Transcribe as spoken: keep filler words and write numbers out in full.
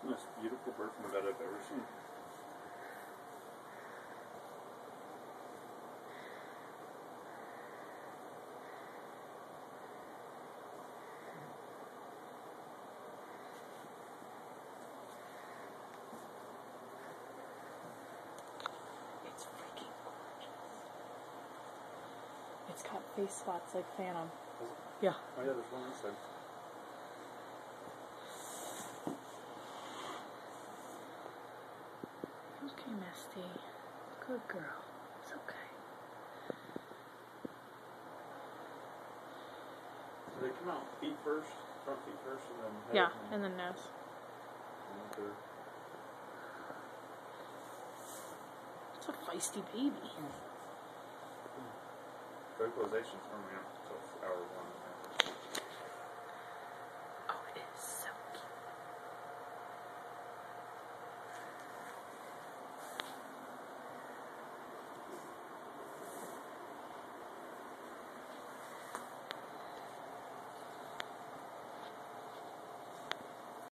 most beautiful bird from bed I've ever seen. It's freaking gorgeous. It's got face spots like Phantom. Yeah. Oh yeah, there's one inside. Okay, Misty. Good girl. It's okay. So they come out feet first, front feet first, and then head. Yeah, and, and then nose. and It's a feisty baby. vocalization's normally up until hour one.